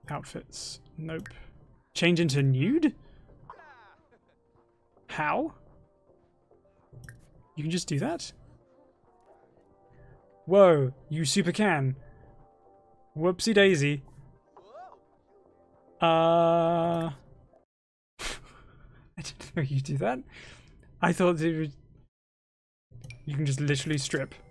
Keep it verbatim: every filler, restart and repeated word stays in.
Outfits. Nope. Change into nude? How? You can just do that? Whoa, you super can. Whoopsie daisy. Uh... I didn't know you do that. I thought it was... You can just literally strip.